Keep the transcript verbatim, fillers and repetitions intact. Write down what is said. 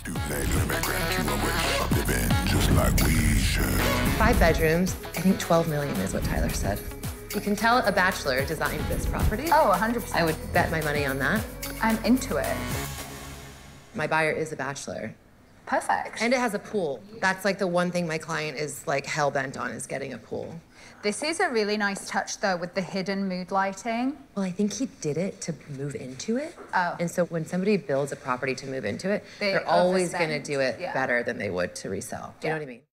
Just like we should. Five bedrooms, I think twelve million is what Tyler said. You can tell a bachelor designed this property. Oh, one hundred percent. I would bet my money on that. I'm into it. My buyer is a bachelor. Perfect. And it has a pool. That's like the one thing my client is like hell-bent on, is getting a pool. This is a really nice touch, though, with the hidden mood lighting. Well, I think he did it to move into it. Oh. And so when somebody builds a property to move into it, They they're always overspend. going to do it Yeah. better than they would to resell. Do you Yeah. know what I mean?